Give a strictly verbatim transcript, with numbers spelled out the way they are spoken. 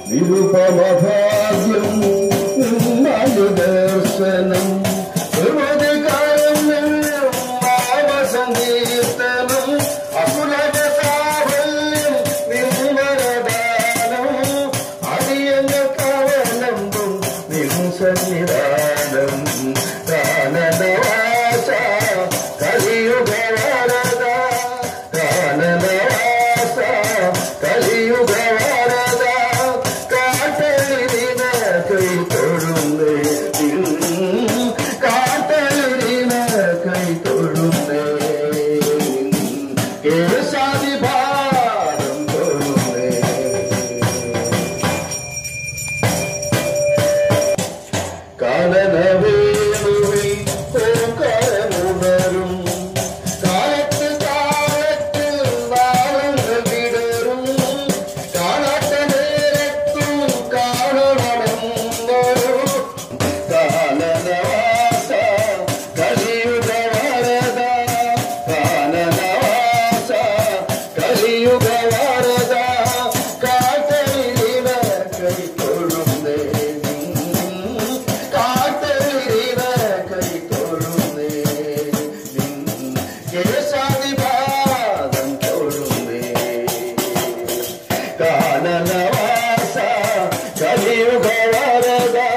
നിരുപമ ഭാഗ്യം ദർശനം സംഗീതനം അസുലതാവല്യം നിർമ്മലദാനം അടിയങ്ങൾക്കവലംബം നിംസന്നിധാനം കാനനവാസ കലിയുഗവരദ കാനനവാസ കലിയുഗവരദ കാട്ടലിന കൈ തൊഴുന്നേ കാട്ടലിന കൈ തൊഴുന്നേ കേശാദിഭാരം തൊഴുന്നേ കാനനവേണുവിൽ ഓംകാരമുണരും കാലത്ത് കാലത്ത് നാളങ്ങൾ വിടരും കാണാത്ത നേരത്തും കാണണമെന്നൊരു കാനനവാസ കലിയുഗവരദ കാനനവാസ കലിയുഗവരദ കാട്ടലിന കൈ തൊഴുന്നേ കാട്ടലിന കൈ തൊഴുന്നേ കേശാദിപാദം തൊഴുന്നേ കാനനവാസ കലിയുഗവരദ